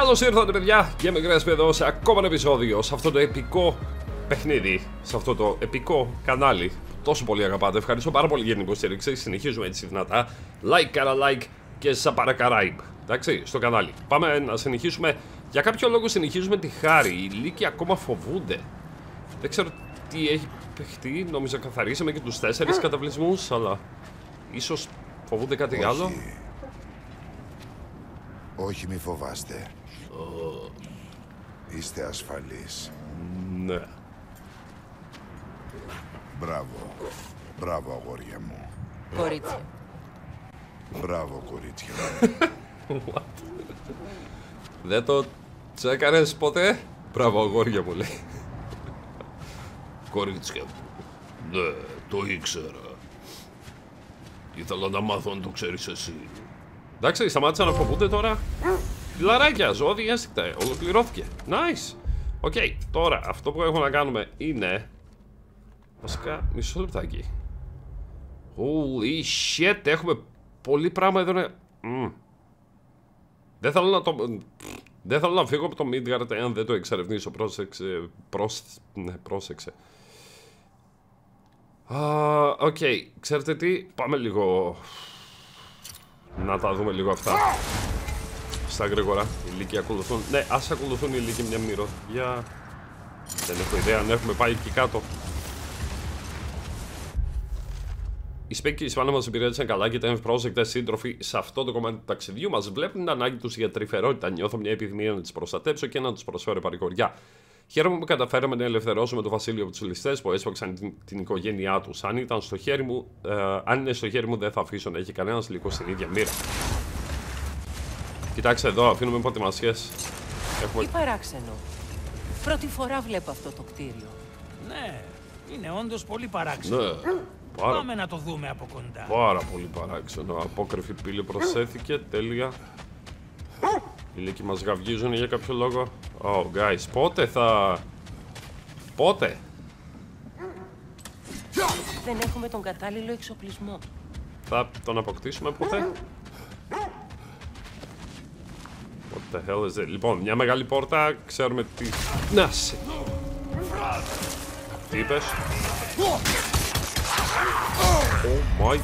Καλώς ήρθατε παιδιά, Game Grasp εδώ σε ακόμα ένα επεισόδιο, σε αυτό το επικό παιχνίδι, σε αυτό το επικό κανάλι που τόσο πολύ αγαπάτε. Ευχαριστώ πάρα πολύ για την υποστήριξη, συνεχίζουμε έτσι δυνατά. Like, κάρα like και subscribe, εντάξει, στο κανάλι. Πάμε να συνεχίσουμε, για κάποιο λόγο συνεχίζουμε τη Χάρη, οι Λύκοι ακόμα φοβούνται. Δεν ξέρω τι έχει παιχτεί, νόμιζα καθαρίσαμε και τους 4 καταβλισμούς, αλλά ίσως φοβούνται κάτι άλλο. Όχι, μη φοβάστε. Είστε ασφαλείς. Ναι. Μπράβο. Μπράβο, αγόρια μου. Κορίτσια. Μπράβο, κορίτσια μου. Δεν το τσέκαρες ποτέ? Μπράβο, αγόρια μου, λέει. Κορίτσια μου. Ναι, το ήξερα. Ήθελα να μάθω αν το ξέρεις εσύ. Εντάξει, σταμάτησαν να φοβούνται τώρα. Φιλαράκια, ζώδια ένστικτα. Ολοκληρώθηκε. Nice. Οκ, τώρα αυτό που έχουμε να κάνουμε είναι. Βασικά, μισό λεπτάκι. Holy shit, έχουμε πολύ πράγμα εδώ. Δεν θέλω να φύγω από το Midgard εάν δεν το εξερευνήσω. Πρόσεξε. Οκ, ξέρετε τι, πάμε λίγο να τα δούμε λίγο αυτά στα γρήγορα. Οι Λύκοι ακολουθούν. Ναι, ας ακολουθούν οι Λύκοι μια μυρωδιά. Δεν έχω ιδέα αν έχουμε πάει εκεί κάτω. Οι Σπέκ και οι Ισπάνε μας υπηρέτησαν καλά και ήταν ευπρόσδεκτες σύντροφοι σε αυτό το κομμάτι του ταξιδιού μας. Βλέπουν την ανάγκη τους για τρυφερότητα. Νιώθω μια επιθυμία να τις προστατέψω και να τους προσφέρω παρηγοριά. Χαίρομαι που καταφέραμε να ελευθερώσουμε το βασίλειο από τους ληστές που έσπαξαν την οικογένειά τους. Αν είναι στο χέρι μου, δεν θα αφήσω να έχει κανένας λύκος στην ίδια μοίρα. Κοιτάξτε εδώ, αφήνουμε ποτημασιές. Τι παράξενο. Πρώτη φορά βλέπω αυτό το κτίριο. Ναι, είναι όντως πολύ παράξενο. Ναι, Πάμε να το δούμε από κοντά. Πάρα πολύ παράξενο. Απόκρυφη πύλη προσθέθηκε, τέλεια. Οι Λύκοι μας γαυγίζουν για κάποιο λόγο. Oh, guys, πότε? Δεν έχουμε τον κατάλληλο εξοπλισμό. Θα τον αποκτήσουμε ποτέ? What the hell is it? Λοιπόν, μια μεγάλη πόρτα, ξέρουμε τι... Να σε... Τι είπες? Oh my...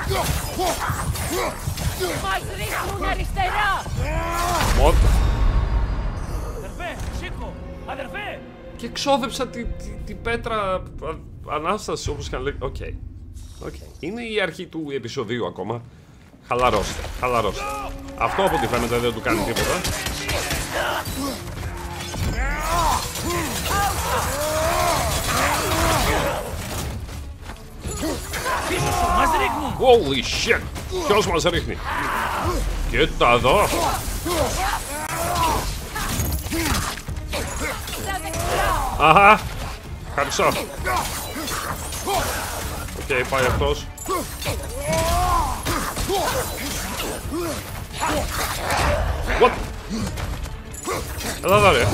Μας ρίχνουν αριστερά! What? Αδερφέ, σήκω! Αδερφέ! Και εξόδεψα την πέτρα ανάσταση, όπως και αν λέει. Οκ. Είναι η αρχή του επεισοδίου ακόμα. Χαλαρώστε. Αυτό από ό,τι φαίνεται δεν του κάνει τίποτα. Πίσω σου, μας ρίχνουν! Holy shit! Ποιος μας ρίχνει? Κοίτα εδώ! Αχα! Ευχαριστώ! Οκ, πάει αυτός. What? Εδώ εδώ ρε!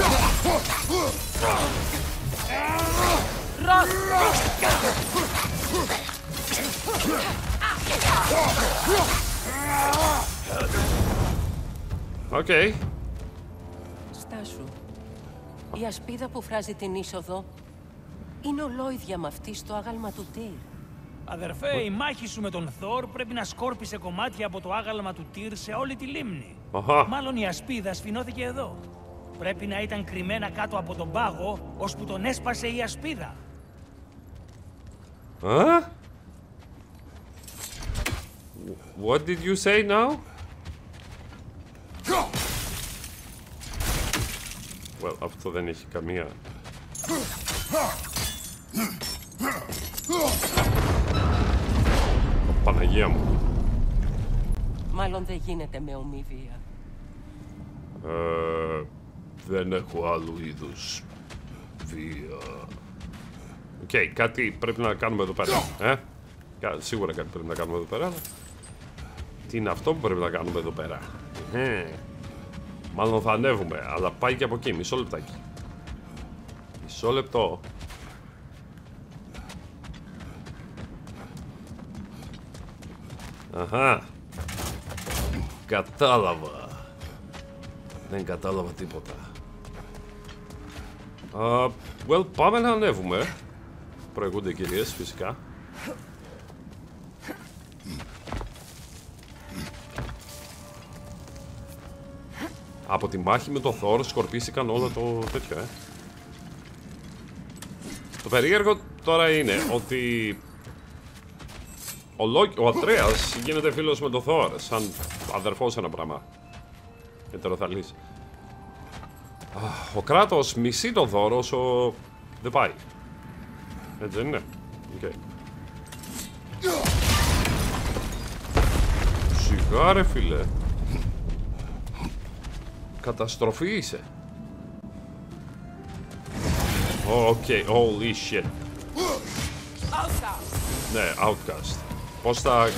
Οκ. Στάσου. Η ασπίδα που φράζει την είσοδο είναι ολόιδια με αυτή στο άγαλμα του Τύρ. Αδερφέ, η μάχη σου με τον Θόρ πρέπει να σκόρπισε κομμάτια από το άγαλμα του Τύρ σε όλη τη λίμνη. Μάλλον η ασπίδα σφινώθηκε εδώ. Πρέπει να ήταν κρυμμένα κάτω από τον πάγο, ώσπου τον έσπασε η ασπίδα. What did you say now? Well, αυτό δεν έχει καμία... Παναγία μου. Μάλλον δεν γίνεται με ομοιβία. Δεν έχω άλλου είδους βία. Οκ, κάτι πρέπει να κάνουμε εδώ πέρα. Σίγουρα κάτι πρέπει να κάνουμε εδώ πέρα. Τι είναι αυτό που πρέπει να κάνουμε εδώ πέρα? Μάλλον θα ανέβουμε, αλλά πάει και από εκεί. Μισό λεπτάκι. Μισό λεπτό. Αχα. Κατάλαβα. Δεν κατάλαβα τίποτα. Well, πάμε να ανέβουμε. Προηγούνται οι κυρίες, φυσικά. Από τη μάχη με το Θόρ σκορπίστηκαν όλο το τέτοιο, Το περίεργο τώρα είναι ότι ο Ατρέας γίνεται φίλος με το Θόρ, σαν αδερφός ένα πράγμα. Ετεροθαλής. Ο Κράτος μισεί τον Θόρ όσο δεν πάει. Έτσι δεν είναι? Okay. Σιγά ρε φίλε. Καταστροφή είσαι. Okay, holy shit. Ναι, Outcast. Πώς θα...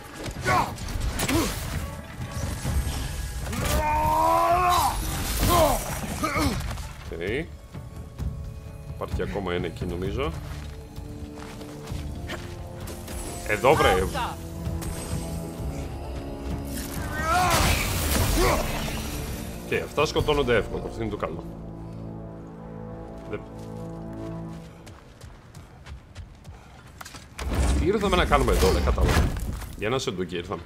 Okay. Υπάρχει ακόμα ένα εκεί νομίζω. Εδώ βρε. Και αυτά σκοτώνονται εύκολα. Αυτό είναι το καλό. Τι ήρθαμε να κάνουμε εδώ, δεν κατάλαβα. Για ένα σεντούκι ήρθαμε.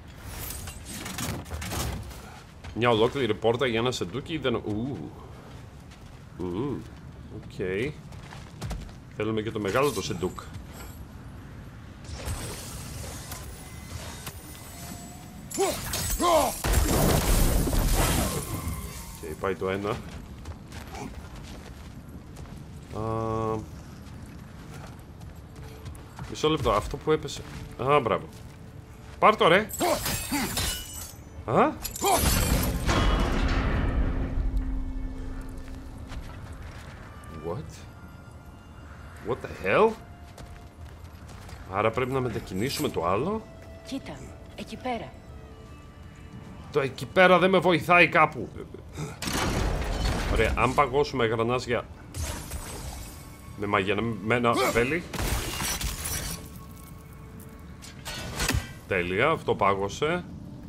Μια ολόκληρη πόρτα για ένα σεντούκι δεν... Οκ. Θέλουμε και το μεγάλο το σεντούκ. Okay, πάει το ένα. Μισό λεπτό, αυτό που έπεσε. Μπράβο. Πάρ' το ρε. What the hell? Άρα πρέπει να μετακινήσουμε το άλλο. Κοίτα, εκεί πέρα. Το εκεί πέρα δεν με βοηθάει κάπου. Ωραία, αν παγώσουμε γρανάζια με μαγενεμένα βέλη. Τέλεια, αυτό πάγωσε.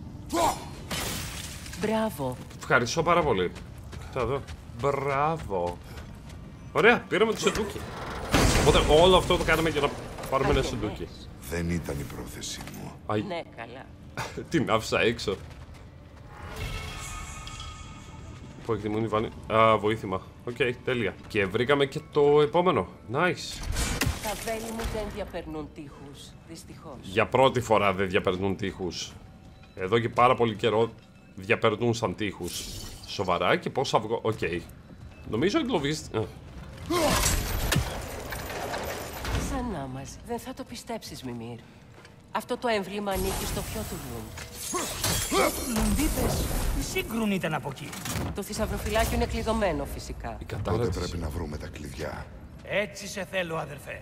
Μπράβο. Ευχαριστώ πάρα πολύ. Κοίτα εδώ. Μπράβο. Ωραία, πήραμε το σεντούκι. Οπότε όλο αυτό το κάναμε για να πάρουμε ένα σεντούκι. Δεν ήταν η πρόθεσή μου. Ναι, καλά. Την άφησα έξω. Πού εκτιμούν οι Βάνοι. Βοήθημα. Οκ, τέλεια. Και βρήκαμε και το επόμενο. Nice. Τα βέλη μου δεν διαπερνούν τείχους, δυστυχώς. Για πρώτη φορά δεν διαπερνούν τείχους. Εδώ και πάρα πολύ καιρό διαπερνούν σαν τείχους. Σοβαρά και πώς θα βγω. Οκ. Νομίζω εγκλωβίστηκε. Σαν να μας. Δεν θα το πιστέψεις, Μιμήρ. Αυτό το έμβλημα ανήκει στο φιό του Λουν. Λουντίπες, η Σύγκρουν ήταν από εκεί. Το θησαυροφυλάκιο είναι κλειδωμένο, φυσικά. Τότε πρέπει να βρούμε τα κλειδιά. Έτσι σε θέλω, αδερφέ.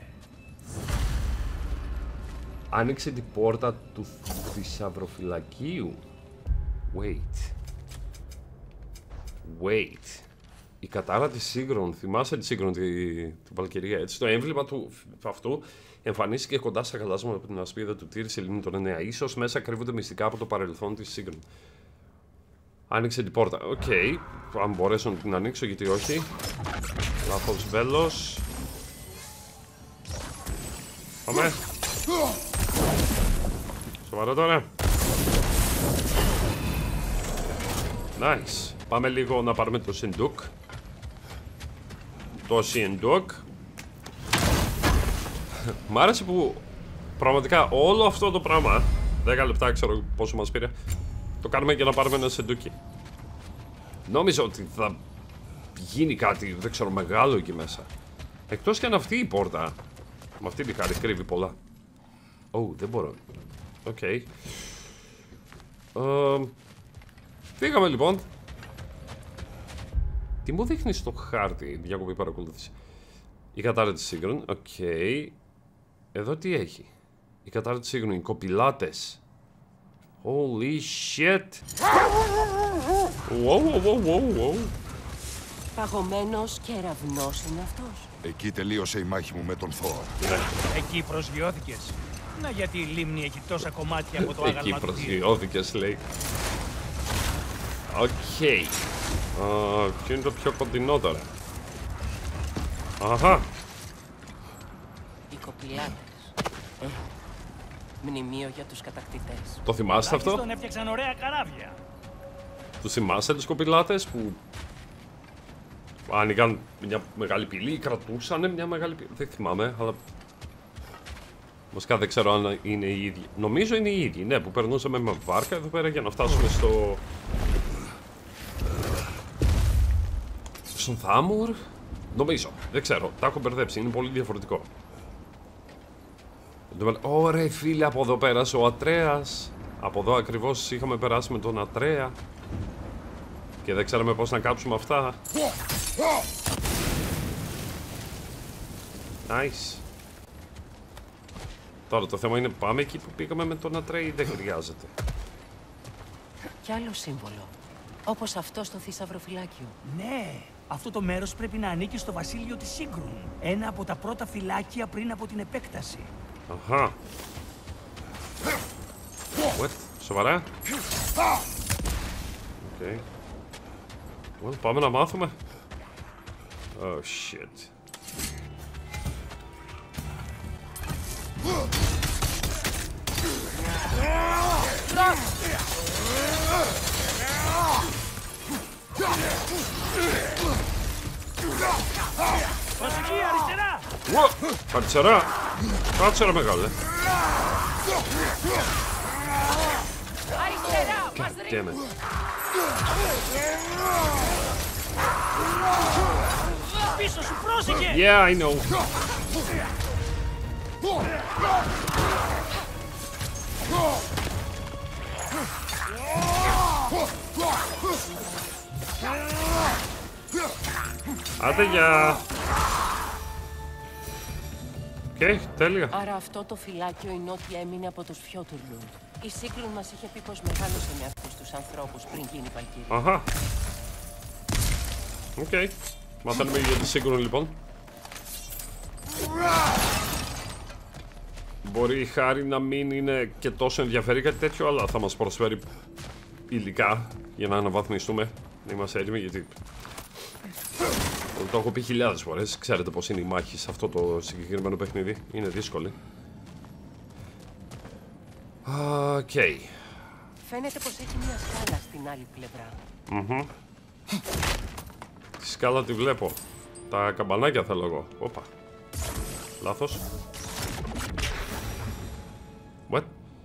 Άνοιξε την πόρτα του θησαυροφυλακίου. Wait. Η κατάρα της Σύγκρουν, θυμάσαι τη Σύγκρουν, την Βαλκυρία, έτσι. Το έμβλημα του αυτού εμφανίστηκε κοντά στα χαλάσματα από την ασπίδα του Τύρ σε λίμνη των 9. Ίσως μέσα κρύβονται μυστικά από το παρελθόν της Σύγκρουν. Άνοιξε την πόρτα. Οκ. Αν μπορέσω να την ανοίξω, γιατί όχι. Λάθος βέλος. Πάμε. Σοβαρό τώρα. Nice. Πάμε λίγο να πάρουμε το σεντούκ. Το σεντούκ. Μ' άρεσε που πραγματικά όλο αυτό το πράγμα 10 λεπτά ξέρω πόσο μας πήρε. Το κάνουμε για να πάρουμε ένα σεντούκι. Νόμιζα ότι θα γίνει κάτι, δεν ξέρω, μεγάλο εκεί μέσα. Εκτός και αν αυτή η πόρτα με αυτή τη χάρη κρύβει πολλά. Δεν μπορώ. Οκ. Φύγαμε λοιπόν. Τι μου δείχνει στο χάρτη, διακοπή παρακολούθηση. Η κατάρα της Σύγκρουν, οκ. Εδώ τι έχει. Η κατάρα της Σύγκρουν, οι κοπηλάτες. Holy shit. Wow. Παγωμένος κεραυνός είναι αυτός. Εκεί τελείωσε η μάχη μου με τον Θόρ. Εκεί προσγειώθηκες. Να γιατί η λίμνη έχει τόσα κομμάτια από το άγαλμα εκεί του Τύρ. προσγειώθηκες λέει. Οκ. Ποιο είναι το πιο κοντινό τώρα? Αχα. Οι κοπηλάτες. Μνημείο για τους κατακτητές. Το θυμάστε αυτό? Τον έφτιαξαν ωραία καράβια. Τους θυμάστε τους κοπηλάτες που άνοιγαν μια μεγάλη πύλη ή κρατούσαν μια μεγάλη πύλη? Δεν θυμάμαι, αλλά βασικά δεν ξέρω αν είναι οι ίδιοι. Νομίζω είναι οι ίδιοι, ναι, που περνούσαμε με βάρκα εδώ πέρα για να φτάσουμε στον Θάμουρ. Νομίζω, δεν ξέρω, τα έχω μπερδέψει, είναι πολύ διαφορετικό. Ωραία φίλε, από εδώ πέρασε ο Ατρέας. Από εδώ ακριβώς είχαμε περάσει με τον Ατρέα και δεν ξέραμε πώς να κάψουμε αυτά. Nice. Τώρα το θέμα είναι πάμε εκεί που πήγαμε με τον Ατρέα ή δεν χρειάζεται? Κι άλλο σύμβολο. Όπως αυτό στο θησαυροφυλάκιο. Ναι, αυτό το μέρος πρέπει να ανήκει στο βασίλειο της Σύγκρουν. Ένα από τα πρώτα φυλάκια πριν από την επέκταση. Αχα. What? Σοβαρά? Okay. Well, πάμε να μάθουμε. Oh shit. Προσοχή, αριστερά! Αριστερά! Κάτσε ρε μεγάλε. Αριστερά! Μας Damn it. Πίσω σου, πρόσεχε! Yeah, I know. Άντε για. Οκ, τέλεια. Άρα αυτό το φυλάκιο είναι ό,τι έμεινε από τους Φιότουρλουντ. Η Σύγκρουν μας είχε πει πως μεγάλωσε με αυτούς τους ανθρώπους πριν γίνει Βαλκύρια. Αχα. Οκ. Μαθαίνουμε για τη Σύγκρουν λοιπόν. Μπορεί η χάρη να μην είναι και τόσο ενδιαφέρει κάτι τέτοιο, αλλά θα μας προσφέρει υλικά για να αναβαθμιστούμε. Να είμαστε έτοιμοι, γιατί το έχω πει χιλιάδες φορές. Ξέρετε πως είναι η μάχη σε αυτό το συγκεκριμένο παιχνίδι. Είναι δύσκολη. Οκ. Φαίνεται πως έχει μια σκάλα στην άλλη πλευρά. Τη σκάλα τη βλέπω. Τα καμπανάκια θέλω εγώ. Όπα. Λάθος. What?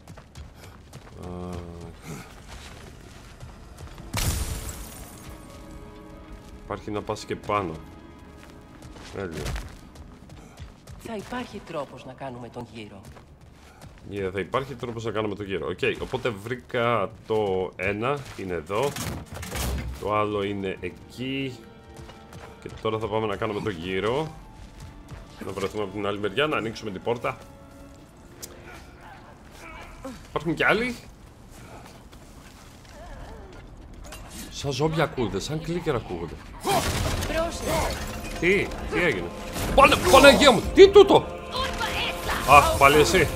Υπάρχει να πας και πάνω. Έλεια. Θα υπάρχει τρόπος να κάνουμε τον γύρο. Θα υπάρχει τρόπος να κάνουμε τον γύρο. Οκ, οπότε βρήκα το ένα, είναι εδώ. Το άλλο είναι εκεί. Και τώρα θα πάμε να κάνουμε τον γύρο. Να βρεθούμε από την άλλη μεριά, να ανοίξουμε την πόρτα. Υπάρχουν κι άλλοι. Σαν ζόμπια ακούγονται, σαν κλίκερ ακούγονται. Τι έγινε? Παναγία μου, τι είναι τούτο? Α, πάλι εσύ.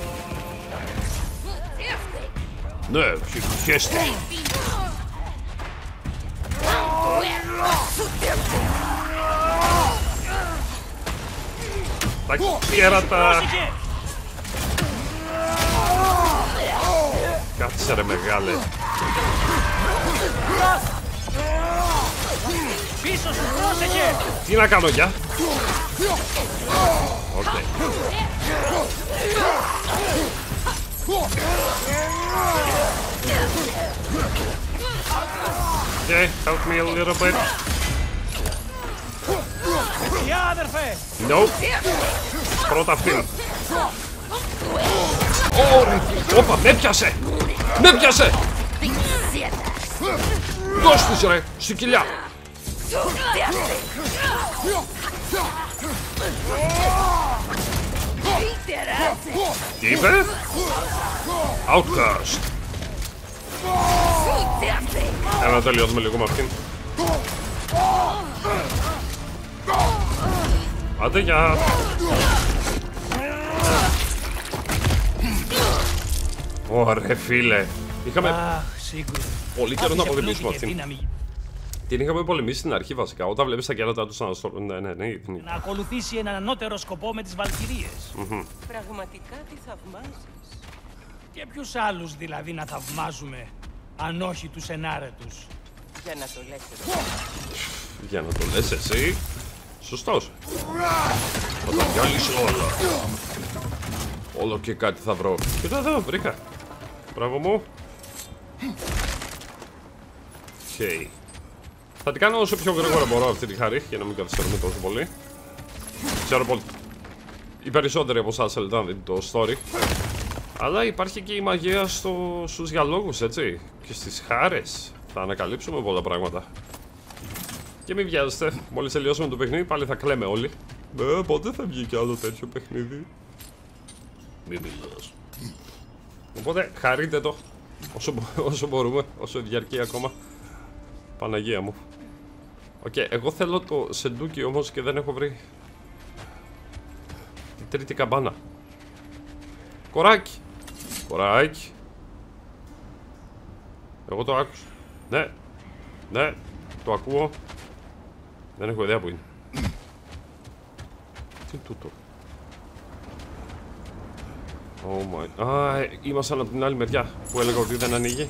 Ναι, χέστε. Τα κέρατα. Κάτσε ρε μεγάλε. Πίσω σου, πρόσεχε! Τι να κάνω για? Οκ. Okay, help me a little bit. Γεια, αδερφέ! Nope. Πρώτα αυτήν. Ωραία. Όπα, με πιάσε! Με πιάσε! Δώσ' της ρε, στη κοιλιά! Τι είπε? Outcast. Έλα να τελειώσουμε λίγο με αυτήν. Άντε για. Ωραία φίλε. Είχαμε πολύ καιρό να αποδημήσουμε αυτήν. Την είχαμε πολεμήσει στην αρχή βασικά. Όταν βλέπεις τα κέρατα του αναστολούν. Ναι. Να ακολουθήσει έναν ανώτερο σκοπό με τις Βαλκυρίες. Πραγματικά τη θαυμάζεις. Και ποιους άλλους δηλαδή να θαυμάζουμε, αν όχι τους ενάρετους. Για να το λες εσύ. Για να το λες εσύ. Σωστός. Θα τα διάλυσω όλα. Όλο και κάτι θα βρω. Κοίτα εδώ, βρήκα. Μπράβο μου. Okay. Θα την κάνω όσο πιο γρήγορα μπορώ αυτή τη χάρη, για να μην καθυστερούμε τόσο πολύ. Ξέρω πολύ. Οι περισσότεροι από εσάς θέλετε να δείτε το story. Αλλά υπάρχει και η μαγεία στους διαλόγους, έτσι. Και στις χάρες. Θα ανακαλύψουμε πολλά πράγματα. Και μην βιάζεστε, μόλις τελειώσουμε το παιχνίδι πάλι θα κλαίμε όλοι. Πότε θα βγει κι άλλο τέτοιο παιχνίδι? Μην μιλάς. Οπότε χαρείτε το όσο μπορούμε, όσο διαρκεί ακόμα. Παναγία μου. Οκ, εγώ θέλω το σεντούκι όμως και δεν έχω βρει την τρίτη καμπάνα. Κοράκι. Κοράκι. Εγώ το άκουσα. Ναι, το ακούω. Δεν έχω ιδέα που είναι. Τι είναι τούτο? Oh my... ήμασταν από την άλλη μεριά που έλεγα ότι δεν ανοίγει.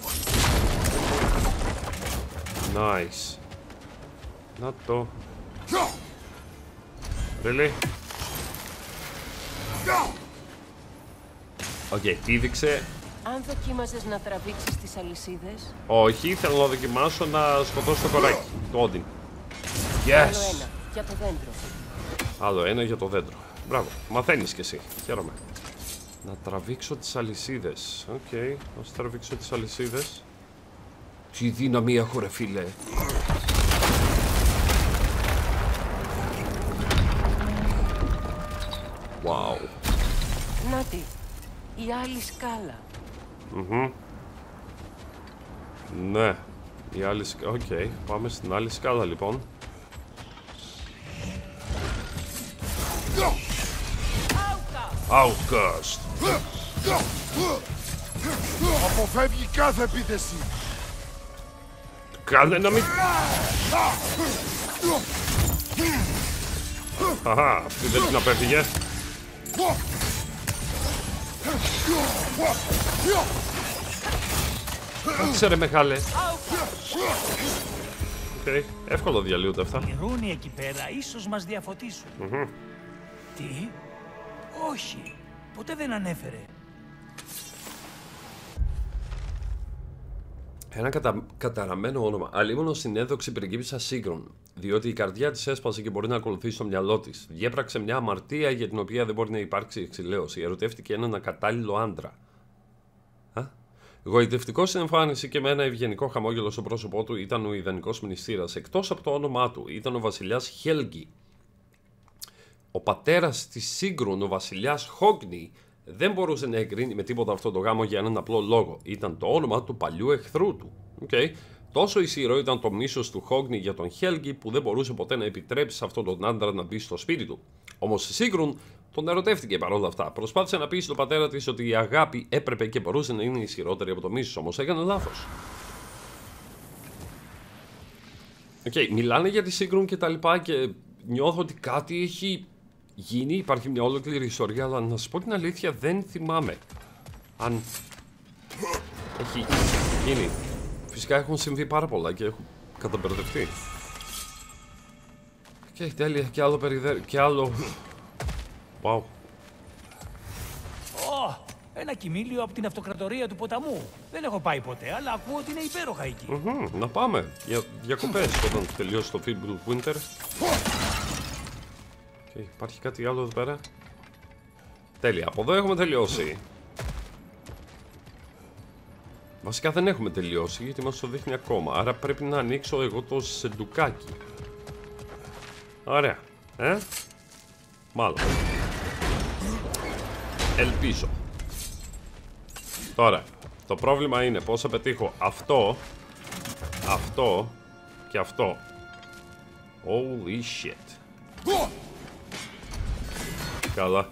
Nice. Να το. Really? Οκ, πήδηξε. Αν δοκίμαζες να τραβήξεις τις αλυσίδες. Όχι, θέλω να δοκιμάσω να σκοτώσω το κοράκι. Το Όντιν. Yes! Άλλο ένα, για το δέντρο. Άλλο ένα για το δέντρο. Μπράβο, μαθαίνεις κι εσύ. Χαίρομαι. Να τραβήξω τις αλυσίδες. Οκ, να τραβήξω τις αλυσίδες. Τι δύναμη έχω ρε φίλε. Wow. Νάτι, η άλλη σκάλα. Ναι, η άλλη σκάλα. Οκ, πάμε στην άλλη σκάλα λοιπόν. Outcast. Αποφεύγει κάθε επίθεση. Κάνε να μην... Αχα, αυτή δεν την απέφυγε. Ξέρε μεγάλε. Οκ, εύκολο διαλύονται αυτά. Οι ρούνοι εκεί πέρα ίσως μας διαφωτίσουν. Τι? Όχι, ποτέ δεν ανέφερε. Ένα καταραμένο όνομα. Αλίμονο συνέδοξη πριγκίπισσα Σύγκρον. Διότι η καρδιά της έσπασε και μπορεί να ακολουθήσει το μυαλό της. Διέπραξε μια αμαρτία για την οποία δεν μπορεί να υπάρξει εξηλαίωση. Ερωτεύτηκε έναν ακατάλληλο άντρα. Γοητευτικό στην εμφάνιση και με ένα ευγενικό χαμόγελο στο πρόσωπό του ήταν ο ιδανικός μνηστήρας. Εκτός από το όνομά του ήταν ο βασιλιάς Χέλγκι. Ο πατέρας της Σύγκρουν, ο βασιλιάς Χόγνη, δεν μπορούσε να εγκρίνει με τίποτα αυτό το γάμο για έναν απλό λόγο. Ήταν το όνομα του παλιού εχθρού του. Okay. Τόσο ισχυρό ήταν το μίσος του Χόγνη για τον Χέλγκι που δεν μπορούσε ποτέ να επιτρέψει σε αυτόν τον άντρα να μπει στο σπίτι του. Όμως η Σύγκρουν τον ερωτεύτηκε παρόλα αυτά. Προσπάθησε να πείσει τον πατέρα της ότι η αγάπη έπρεπε και μπορούσε να είναι ισχυρότερη από το μίσος. Όμως έκανε λάθος. Μιλάνε για τη Σύγκρουν και τα λοιπά και νιώθω ότι κάτι έχει γίνει. Υπάρχει μια ολόκληρη ιστορία, αλλά να σας πω την αλήθεια δεν θυμάμαι αν έχει γίνει. Φυσικά έχουν συμβεί πάρα πολλά και έχουν καταμπερδευτεί. Και τέλεια, και άλλο και άλλο. Wow. Ένα κοιμήλιο από την αυτοκρατορία του ποταμού. Δεν έχω πάει ποτέ, αλλά ακούω ότι είναι υπέροχα εκεί. Να πάμε για διακοπές όταν τελειώσει το Field Winter. Υπάρχει κάτι άλλο εδώ πέρα. Τέλεια, από εδώ έχουμε τελειώσει. Βασικά δεν έχουμε τελειώσει γιατί μας το δείχνει ακόμα. Άρα πρέπει να ανοίξω εγώ το σεντουκάκι. Ωραία. Μάλλον. Ελπίζω. Τώρα, το πρόβλημα είναι πώς θα πετύχω αυτό, αυτό και αυτό. Holy shit. Καλά.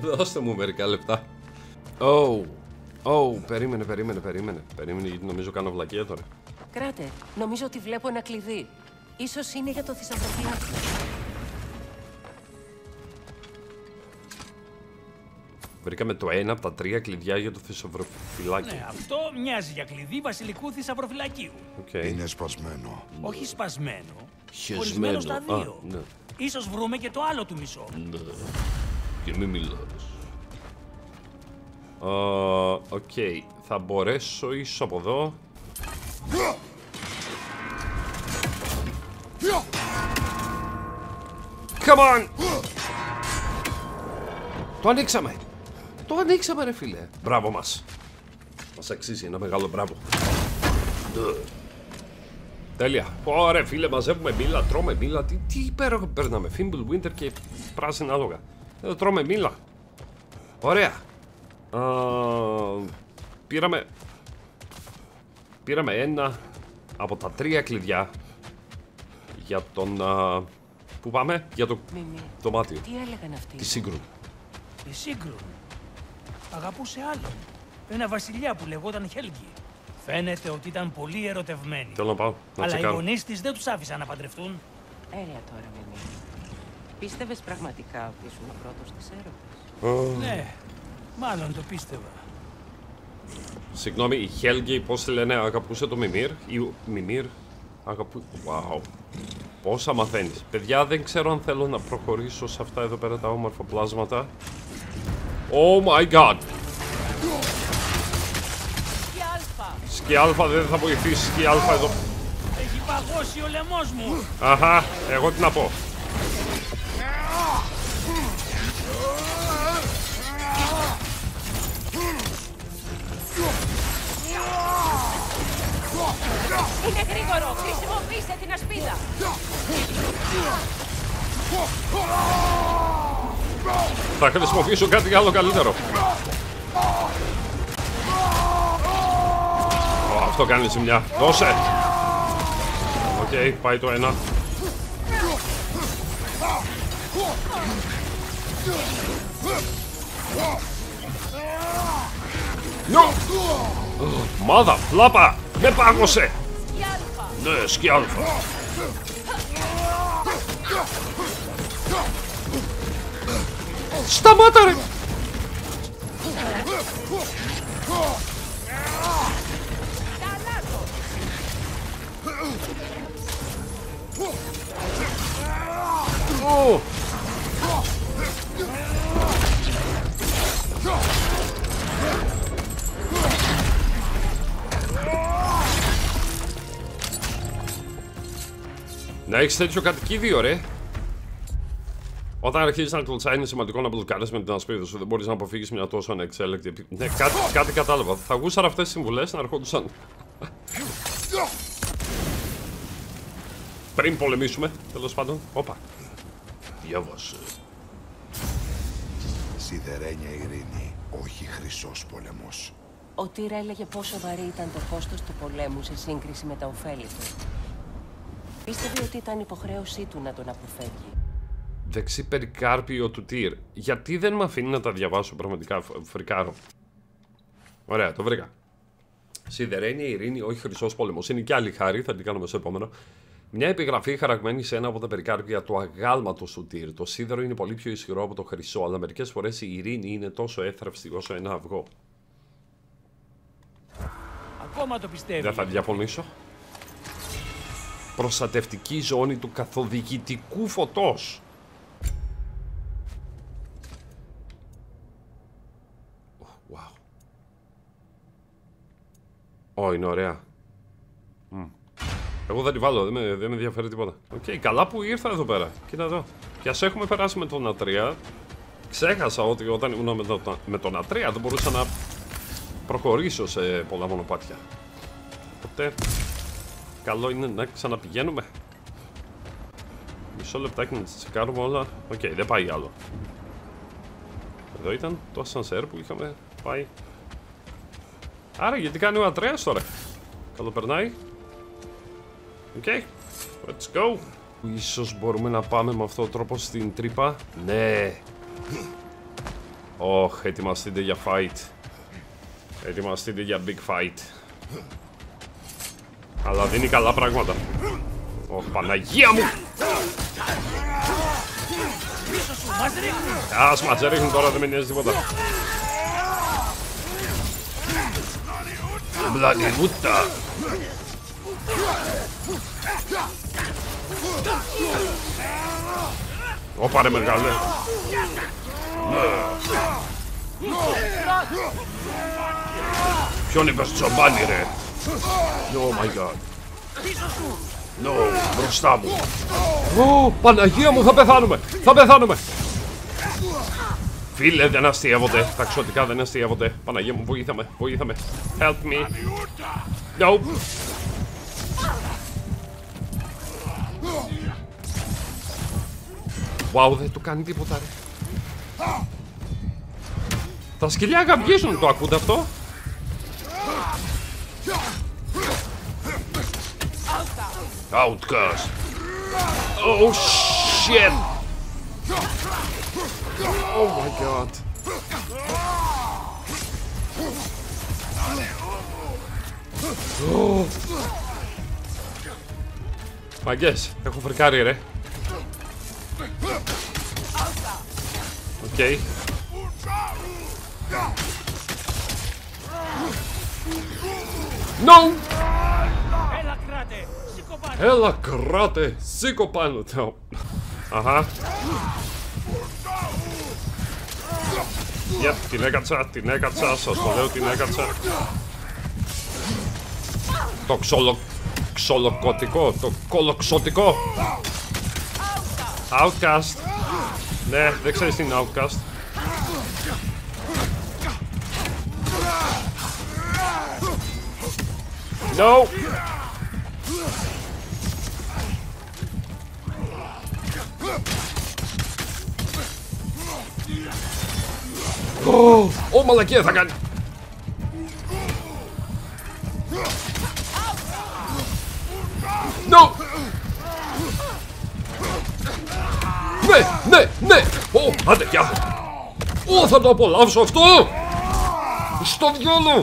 Δώστε μου μερικά λεπτά. Περίμενε, γιατί νομίζω κάνω βλακεία τώρα. Κράτε, νομίζω ότι βλέπω ένα κλειδί. Ίσως είναι για το θησαυροφυλάκι. Βρήκαμε το ένα από τα 3 κλειδιά για το θησαυροφυλάκι. Ναι, αυτό μοιάζει για κλειδί βασιλικού θησαυροφυλακίου. Είναι σπασμένο. Όχι σπασμένο. Χεσμένο. Χωρισμένο στα δύο. Ναι. Ίσως βρούμε και το άλλο του μισό. Ναι. Και μη μιλάς. Οκ. Θα μπορέσω ίσως από εδώ. Come on! Το ανοίξαμε! Το ανοίξαμε ρε φίλε! Μπράβο μας! Μας αξίζει ένα μεγάλο μπράβο. Τέλεια! Ωραία φίλε, μαζεύουμε μήλα, τρώμε μήλα. Τι υπέροχο παίρναμε! Fimble Winter και πράσινα άλογα. Εδώ τρώμε μήλα. Ωραία! Πήραμε ένα από τα 3 κλειδιά για τον... Πού πάμε? Για το δωμάτιο. Τι έλεγαν αυτοί? Τη Σύγκρουν. Η Σύγκρουν αγαπούσε άλλον. Ένα βασιλιά που λεγόταν Χέλγκη. Φαίνεται ότι ήταν πολύ ερωτευμένη. Θέλω να πάω να Αλλά τσεκάρω. οι γονείς της δεν τους άφησαν να παντρευτούν. Έλα τώρα, Μιμή. Πίστευες πραγματικά ότι ήσουν ο πρώτος της έρωτας? Ναι, μάλλον το πίστευα. Συγγνώμη, η Χέλγκη πώς τη λένε, αγαπούσε το Μιμήρ? Ή ο Μιμήρ Wow. Πόσα μαθαίνεις. Παιδιά, δεν ξέρω αν θέλω να προχωρήσω σε αυτά εδώ πέρα τα όμορφα πλάσματα. Oh my god! Σκι αλφα δεν θα βοηθήσει. Σκι αλφα εδώ. Έχει παγώσει ο λαιμός μου. Αχα, εγώ τι να πω. Είναι γρήγορο! Χρησιμοποιήστε την ασπίδα! Θα χρησιμοποιήσω κάτι άλλο καλύτερο. Αυτό κάνει ζημιά. Δώσε! Οκ, πάει το ένα. Μάδα, φλάπα! Με πάγωσε! Ναι, σκι αλφα. Σταμάτα ρε! Να έχεις τέτοιο κατοικίδιο ρε. Όταν αρχίζεις να κλωτσάει είναι σημαντικό να μπλοκάρεις με την ασπίδα σου. Δεν μπορείς να αποφύγεις μια τόσο ανεξέλεκτη. Ναι, κάτι κατάλαβα. Θα γούσαρα αυτές τις συμβουλές να ερχόντουσαν πριν πολεμήσουμε, τέλος πάντων. Όπα. Διάβασε. Σιδερένια ειρήνη, όχι χρυσός πόλεμος. Ο Τύρα έλεγε πόσο βαρύ ήταν το κόστος του πολέμου σε σύγκριση με τα ωφέλη του. Πίστευε ότι ήταν υποχρέωσή του να τον αποφεύγει. Δεξί περικάρπιο του Τύρ. Γιατί δεν με αφήνει να τα διαβάσω, πραγματικά φρικάρω. Ωραία, το βρήκα. Σιδερένια ειρήνη, όχι χρυσός πόλεμος. Είναι και άλλη χάρη, θα την κάνουμε στο επόμενο. Μια επιγραφή χαραγμένη σε ένα από τα περικάρπια του αγάλματος του Τύρ. Το σίδερο είναι πολύ πιο ισχυρό από το χρυσό, αλλά μερικές φορές η ειρήνη είναι τόσο έθραυστη όσο ένα αυγό. Ακόμα το πιστεύει. Δεν θα διαφωνήσω. Προστατευτική ζώνη του καθοδηγητικού φωτός. Wow. Είναι ωραία. Εγώ θα τη βάλω, δεν με ενδιαφέρει τίποτα. Οκ, καλά που ήρθα εδώ πέρα. Κοίτα εδώ. Και ας έχουμε περάσει με τον Ατρία. Ξέχασα ότι όταν ήμουν με τον Ατρία δεν μπορούσα να προχωρήσω σε πολλά μονοπάτια. Οπότε καλό είναι να ξαναπηγαίνουμε. Μισό λεπτάκι να τσεκάρουμε όλα. Οκ, δεν πάει άλλο. Εδώ ήταν το ασανσέρ που είχαμε πάει. Άρα γιατί κάνει ο Ατρέας τώρα? Καλοπερνάει. Οκ, let's go. Ίσως μπορούμε να πάμε με αυτόν τον τρόπο στην τρύπα. Ναι. Ωχ, ετοιμαστείτε για fight. Ετοιμαστείτε για big fight. Αλλά δίνει καλά πράγματα. Ωχ, Παναγία μου! Ας μας ρίχνουν τώρα, δεν με νοιάζει τίποτα. Μπλανιβούτα! Ωπα ρε μεγάλε! Ποιον είπες τσομπάνι ρε! Oh my god! No, μπροστά μου! Ω, Παναγία μου, θα πεθάνουμε! Θα πεθάνουμε! Φίλε, δεν αστείευονται. Τα ξωτικά δεν αστείευονται. Παναγία μου, βοήθαμε, βοήθαμε. Help me. No. Wow, δεν του κάνει τίποτα ρε. Τα σκυλιά γαμπιίζουν, το ακούτε αυτό? Outcast. Oh shit. Oh my god. Oh. Μαγκές, έχω φρικάρει ρε. Οκ. No! Έλα κράτε, σήκω πάνω. Αχα. Yep, την έκατσα, σας το λέω, την έκατσα. Το ξολοκωτικό, το κολοξωτικό. Outcast. Ναι, δεν ξέρεις τι είναι Outcast. No! Ω, μαλακία θα κάνει. No! Ναι! Ω, άντε, γεια. Ω, θα το απολαύσω αυτό. Στο διόλο.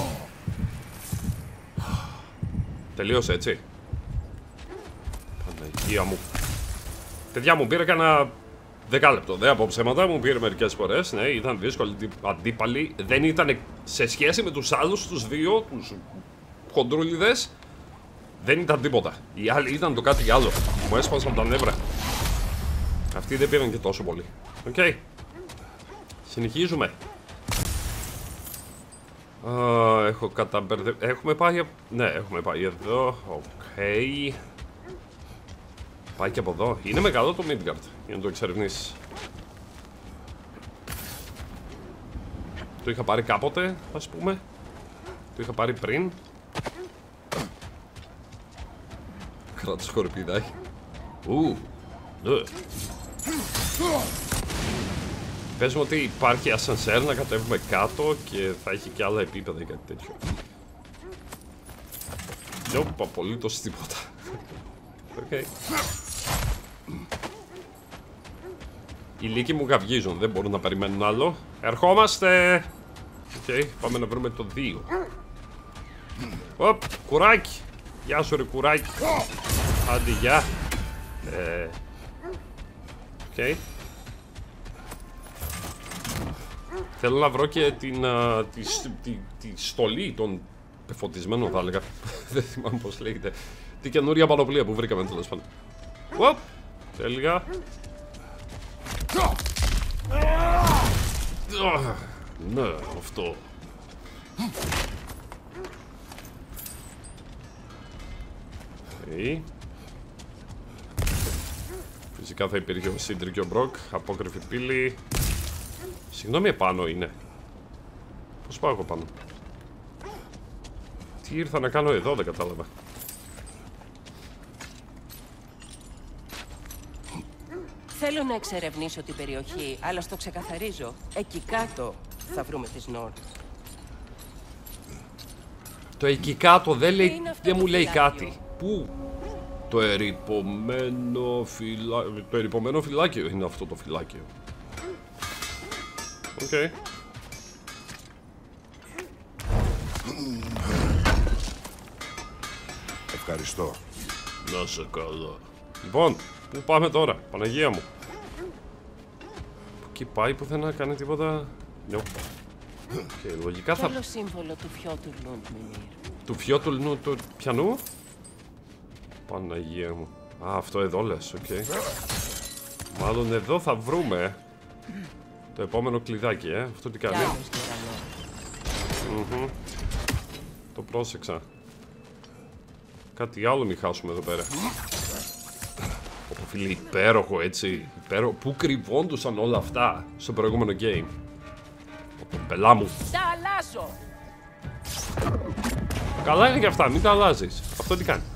Τελείωσε έτσι. Παναγία μου. Παιδιά μου πήρε κανένα 10 λεπτό. Δεν από ψέματα, μου πήρε μερικές φορές. Ναι, ήταν δύσκολη αντίπαλοι. Δεν ήταν σε σχέση με τους άλλους, τους δύο, τους χοντρούλιδες. Δεν ήταν τίποτα. Οι άλλοι ήταν το κάτι άλλο. Μου έσπασαν τα νεύρα. Αυτοί δεν πήραν και τόσο πολύ. Οκ. Συνεχίζουμε. Έχω καταμπερδευτεί. Έχουμε πάει. Ναι, έχουμε πάει εδώ. Οκ. Πάει και από εδώ. Είναι μεγάλο το Midgard για να το εξερευνήσεις. Το είχα πάρει κάποτε, ας πούμε. Το είχα πάρει πριν. Κράτος σκορπιδάκι. Ναι. Πες μου ότι υπάρχει ασανσέρ να κατέβουμε κάτω και θα έχει και άλλα επίπεδα ή κάτι τέτοιο. Nope, απολύτως τίποτα. Okay. Οι λύκοι μου γαυγίζουν, δεν μπορούν να περιμένουν άλλο. Ερχόμαστε! Okay, πάμε να βρούμε το 2. Οπ, κουράκι! Γεια σου ρε κουράκι! Άντε γεια! Okay. Θέλω να βρω και τη στολή των πεφωτισμένων, θα έλεγα. Δεν θυμάμαι πώς λέγεται. Τη καινούρια πανοπλία που βρήκαμε τέλος πάντων. Οπ! Τέλεια. Ναι, αυτό. Φυσικά θα υπήρχε ο Σίντρι και ο Μπροκ. Απόκρυφη πύλη. Συγγνώμη, επάνω είναι. Πώς πάω εγώ πάνω? Τι ήρθα να κάνω εδώ, δεν κατάλαβα. Θέλω να εξερευνήσω την περιοχή, αλλά στο ξεκαθαρίζω. Εκεί κάτω θα βρούμε τις Νόρ. Το εκεί κάτω δεν μου λέει κάτι. Πού? Το ερειπωμένο φυλάκιο. Το ερειπωμένο φυλάκιο είναι αυτό το φυλάκιο. Οκ. Ευχαριστώ. Να σε καλά. Λοιπόν, πού πάμε τώρα, Παναγία μου? Εκεί πάει πουθενά, κάνει τίποτα. Και λογικά θα... Άλλο σύμβολο του Φιώτουλνου, Μιμήρ. Του Φιώτουλνου του πιανού? Παναγία μου. Α, αυτό εδώ λες, οκ. Μάλλον εδώ θα βρούμε το επόμενο κλειδάκι, Αυτό τι κάνει? Το πρόσεξα. Κάτι άλλο μην χάσουμε εδώ πέρα. Ωπω φίλε, υπέροχο έτσι. Υπέροχο. Πού κρυβόντουσαν όλα αυτά στο προηγούμενο game? Πελά μου. Τα αλλάζω! Καλά είναι και αυτά, μην τα αλλάζεις. Αυτό τι κάνει?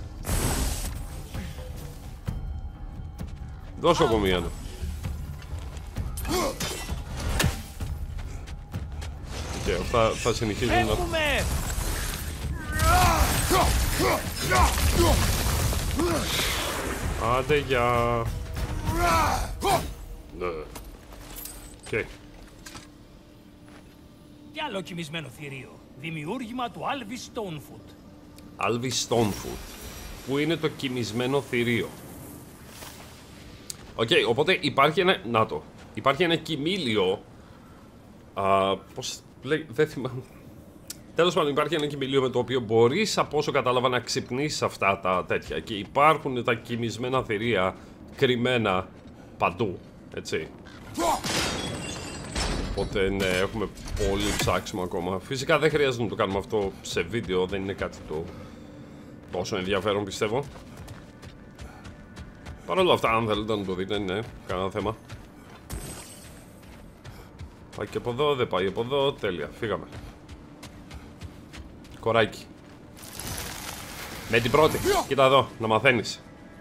Δώσω από μία. Και αυτά θα συνεχίζουν να... Έχουμε! Άντε για... Ναι. Okay. Τι άλλο κοιμισμένο θηρίο. Δημιούργημα του Άλβι Stonefoot. Άλβι Stonefoot. Πού είναι το κοιμισμένο θηρίο? Οκ, οπότε υπάρχει ένα... Να το. Υπάρχει ένα κοιμήλιο... Πώς λέει... Δεν θυμάμαι. Τέλος πάντων, υπάρχει ένα κοιμήλιο με το οποίο μπορείς, από όσο κατάλαβα, να ξυπνήσεις αυτά τα τέτοια. Και υπάρχουν τα κοιμισμένα θηρία κρυμμένα παντού. Έτσι. Οπότε ναι, έχουμε πολύ ψάξιμο ακόμα. Φυσικά δεν χρειάζεται να το κάνουμε αυτό σε βίντεο, δεν είναι κάτι το τόσο ενδιαφέρον, πιστεύω. Παρ' όλα αυτά, αν θέλετε να το δείτε, ναι, κανένα θέμα. Πάει και από εδώ, δεν πάει από εδώ, τέλεια, φύγαμε. Κοράκι. Με την πρώτη, κοίτα εδώ, να μαθαίνεις.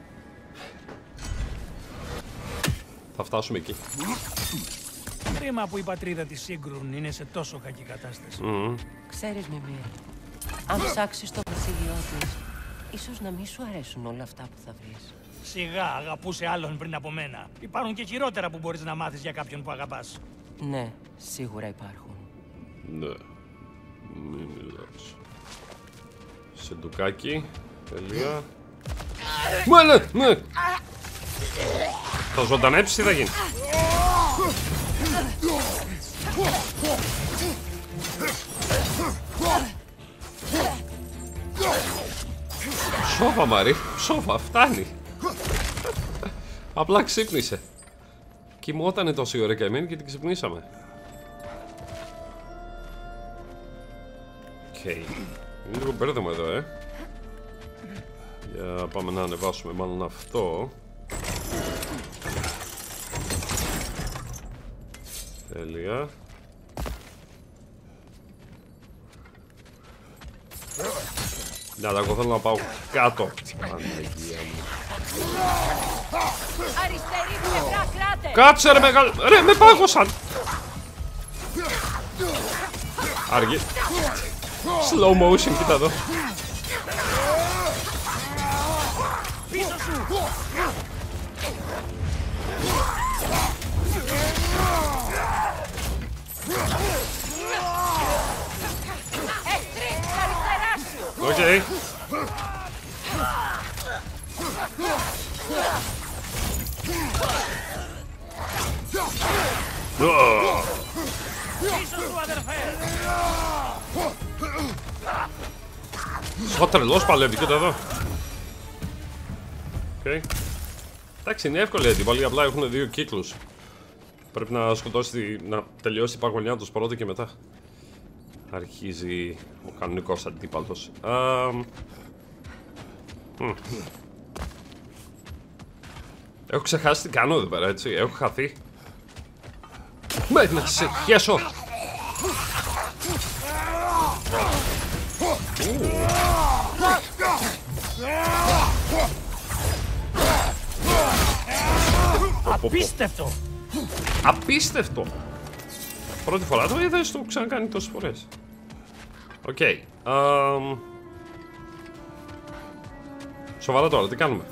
Θα φτάσουμε εκεί. Κρίμα που η πατρίδα της Σύγκρουν είναι σε τόσο κακή κατάσταση. Ξέρεις, Μιμήρ, αν ψάξεις το βασίλειό της, ίσως να μην σου αρέσουν όλα αυτά που θα βρεις. Σιγά, αγαπούσε άλλον πριν από μένα. Υπάρχουν και χειρότερα που μπορείς να μάθεις για κάποιον που αγαπάς. Ναι, σίγουρα υπάρχουν. Ναι. Μην μιλάς. Σεντουκάκι. Τελεία. Ναι. Θα ζωντανέψεις, τι θα γίνει? Σόφα, Μαρή. Σόφα, φτάνει. Απλά ξύπνησε. Κοιμότανε τόση ώρα και εμείς και την ξυπνήσαμε. Οκ. Είναι λίγο μπέρδεμα εδώ, Για πάμε να ανεβάσουμε μάλλον αυτό. Τέλεια. Ναι, αλλά εγώ θέλω να πάω κάτω. Παναγία μου. Αριστερή πλευρά, κράτε! Κάτσε ρε μεγάλο... Ρε, με πάγωσαν! Άργη. Slow motion, κοίτα εδώ. Πίσω σου! Οκ. Πίσω σου, αδερφέ! Σαν τρελός παλεύει, κοίτα εδώ. Εντάξει, είναι εύκολη η αντίπαλη, απλά έχουν 2 κύκλους. Πρέπει να σκοτώσει, να τελειώσει η παγωνιά τους πρώτα και μετά αρχίζει ο κανονικός αντίπαλος. Έχω ξεχάσει τι κάνω εδώ πέρα, έτσι. Έχω χαθεί. Με να σε χέσω. Απίστευτο! Απίστευτο! Πρώτη φορά το είδες, το ξανακάνει τόσες φορές. Οκ. Σοβαρά τώρα, τι κάνουμε?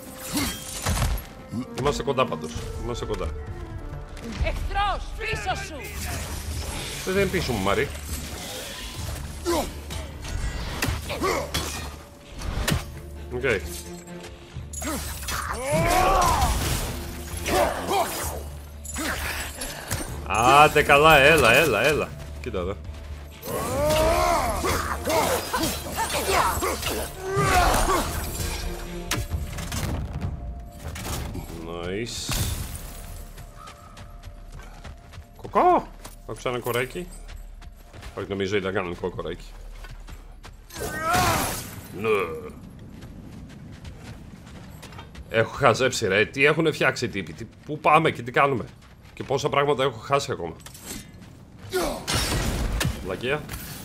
Είμαστε κοντά πάντως. Είμαστε κοντά. Εχθρός, πίσω σου! Δεν πίσω μου, Μαρή. Οκ. Άντε καλά, έλα. Κοίτα εδώ. Nice. Κοκό! Άκουσα ένα κοράκι. Όχι, νομίζω ήταν κανονικό κοράκι. Ναι. Έχω χαζέψει ρε, τι έχουν φτιάξει οι τύποι, πού πάμε και τι κάνουμε. Και πόσα πράγματα έχω χάσει ακόμα. Βλακεία.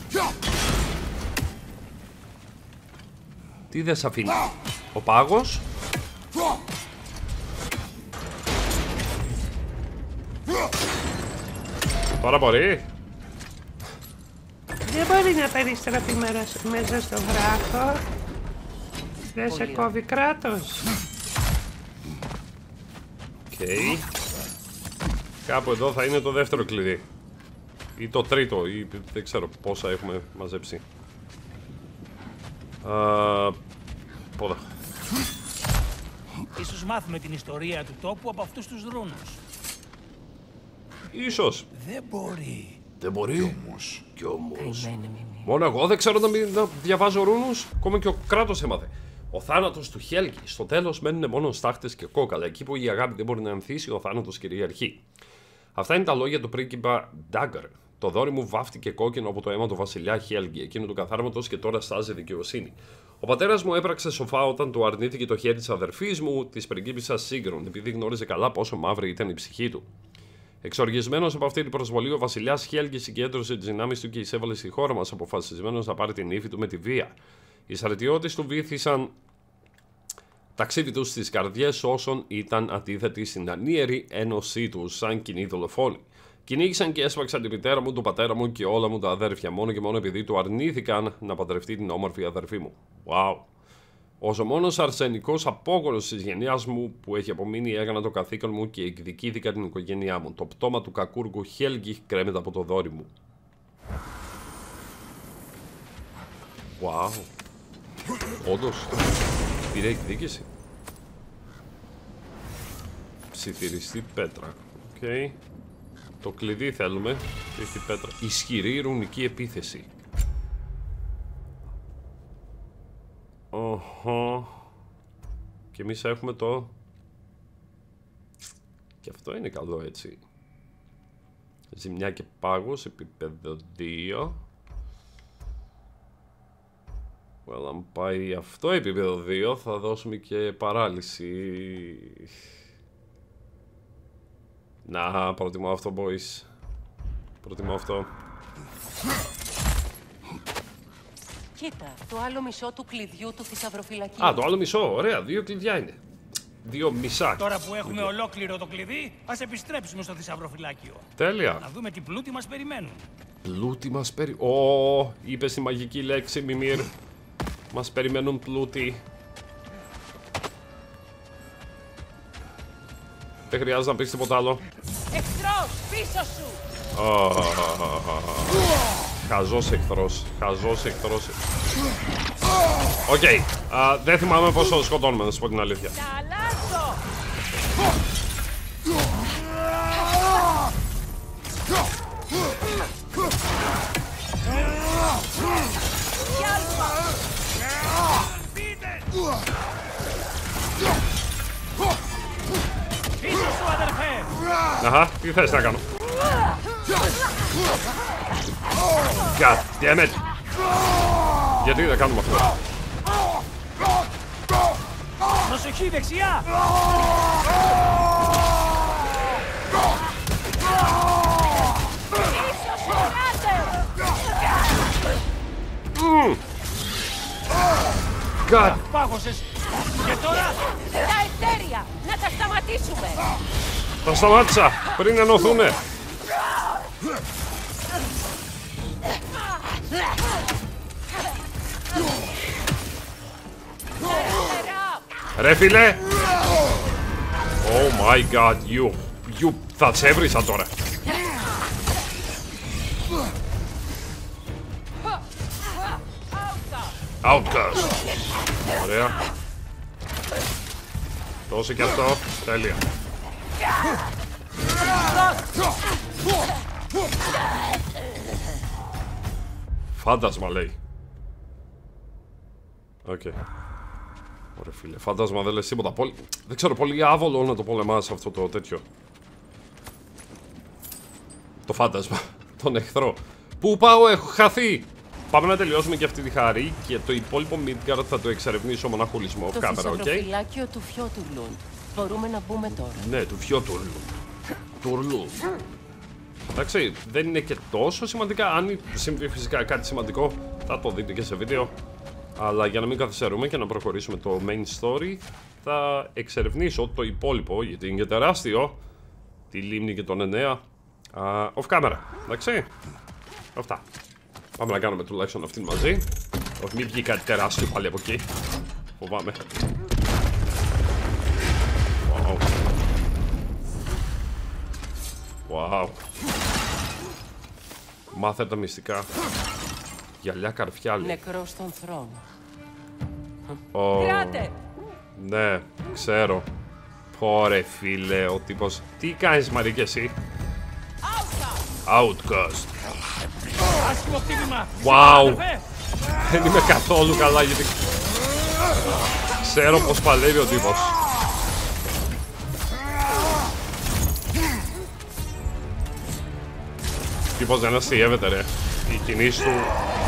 Τι δεν σ' αφήνει. Ο πάγος. Τώρα μπορεί. Δεν μπορεί να περιστραφεί μέσα στο βράχο. Δεν σε κόβει κράτος. Οκ. Κάπου εδώ θα είναι το δεύτερο κλειδί. Ή το τρίτο, ή δεν ξέρω πόσα έχουμε μαζέψει. Πόδα. Ίσως μάθουμε την ιστορία του τόπου από αυτούς τους δρούνους. Ίσως. Δεν μπορεί. Δεν μπορεί. Κι όμως. Μόνο εγώ δεν ξέρω να διαβάζω ρούνους. Ακόμα και ο κράτος έμαθε. Ο θάνατος του Χέλγη. Στο τέλος μένουν μόνο στάχτες και κόκαλα. Εκεί που η αγάπη δεν μπορεί να ανθίσει, ο θάνατος κυριαρχεί. Αυτά είναι τα λόγια του πρίγκιπα Ντάγκαρ. Το δόρυ μου βάφτηκε κόκκινο από το αίμα του βασιλιά Χέλγη, εκείνου του καθάρματος, και τώρα στάζει δικαιοσύνη. Ο πατέρας μου έπραξε σοφά όταν του αρνήθηκε το χέρι της αδερφής μου, της πριγκίπισσας Σίγκρον, επειδή γνώριζε καλά πόσο μαύρη ήταν η ψυχή του. Εξοργισμένος από αυτή την προσβολή, ο βασιλιάς Χέλγη συγκέντρωσε τις δυνάμεις του και εισέβαλε στη χώρα μας, αποφασισμένος να πάρει την ύφη του με τη βία. Οι στρατιώτες του βήθησαν ταξίδι τους στις καρδιές όσων ήταν αντίθετοι στην ανίερη ένωσή τους, σαν κοινοί δολοφόνοι. Κυνήγησαν και έσπαξαν τη μητέρα μου, τον πατέρα μου και όλα μου τα αδέρφια, μόνο και μόνο επειδή του αρνήθηκαν να παντρευτεί την όμορφη αδερφή μου. Wow. Ως ο μόνος αρσενικός απόγονος της γενιάς μου που έχει απομείνει, έκανα το καθήκον μου και εκδικήθηκα την οικογένειά μου. Το πτώμα του κακούργου Χέλγη κρέμεται από το δόρυ μου. Wow. Όντως, πήρε εκδίκηση. Ψιθυριστή πέτρα. Οκ. Okay. Το κλειδί θέλουμε. Έχει πέτρα. Ισχυρή ρουνική επίθεση. Και εμείς έχουμε το... Και αυτό είναι καλό, έτσι. Ζημιά και πάγος, επίπεδο 2. Well, αν πάει αυτό επίπεδο 2, θα δώσουμε και παράλυση. Να, προτιμώ αυτό, boys. Προτιμώ αυτό. Κοίτα, το άλλο μισό του κλειδιού του θησαυροφυλακίου. Α, το άλλο μισό, ωραία, 2 κλειδιά είναι. 2 μισά. Τώρα που έχουμε ολόκληρο το κλειδί, ας επιστρέψουμε στο θησαυροφυλάκιο. Τέλεια. Να δούμε τι πλούτη μας περιμένουν. Πλούτη μας περιμένουν. Είπες τη μαγική λέξη, Μιμήρ. Μας περιμένουν πλούτη. Δεν χρειάζεται να πεις τίποτα άλλο. Εχθρός, πίσω σου! Χαζός εχθρός. Χαζός εχθρός. Οκ. Δεν θυμάμαι πόσο σκοτώνουμε, να σας πω την αλήθεια. Τα αλλάζω! Πίσω σου, αδερφέ! Αχα, τι θες να κάνω. God damn it. Γιατί δεν κάνουμε αυτό. Προσοχή, δεξιά! God. Πάγωσες! Και τώρα... Τα ευτέρια! Να τα σταματήσουμε! Τα σταμάτησα πριν ενωθούνε. Ρε φίλε. Oh my god, you θα τσέβρισα τώρα. Outcast. Ωραία. Δώσε και αυτό. Τέλεια. Φάντασμα λέει. Οκ. Ωραία φίλε. Φάντασμα δεν λες τίποτα. Δεν ξέρω, πολύ άβολο να το πολεμάς αυτό το τέτοιο. Το φάντασμα. Τον εχθρό. Πού πάω, έχω χαθεί. Πάμε να τελειώσουμε και αυτή τη χάρη και το υπόλοιπο Midgard θα το εξερευνήσω μοναχολισμό. Το θησαυροφυλάκιο του Φιότουρλουντ. Μπορούμε να μπούμε τώρα. Ναι, του Φιότουρλουντ. Εντάξει, δεν είναι και τόσο σημαντικά. Αν συμβεί φυσικά κάτι σημαντικό, θα το δείτε και σε βίντεο. Αλλά για να μην καθυστερούμε και να προχωρήσουμε το main story, θα εξερευνήσω το υπόλοιπο, γιατί είναι και τεράστιο, τη λίμνη και τον 9, off camera. Εντάξει, αυτά. Πάμε να κάνουμε τουλάχιστον αυτήν μαζί. Όχι, μην βγει κάτι τεράστιο πάλι από εκεί. Φοβάμαι. Wow. Wow. Μάθε τα μυστικά. Γυαλιά καρφιάλι. Νεκρός στον θρόνο. Oh. Ναι, ξέρω. Πόρε φίλε, ο τύπος. Τι κάνεις Μαρή και εσύ? Outcast. Άσχημο χτύπημα. Wow. Δεν είμαι καθόλου καλά γιατί ξέρω πως παλεύει ο τύπος. Τύπος δεν αστιεύεται ρε. Οι κινήσεις του...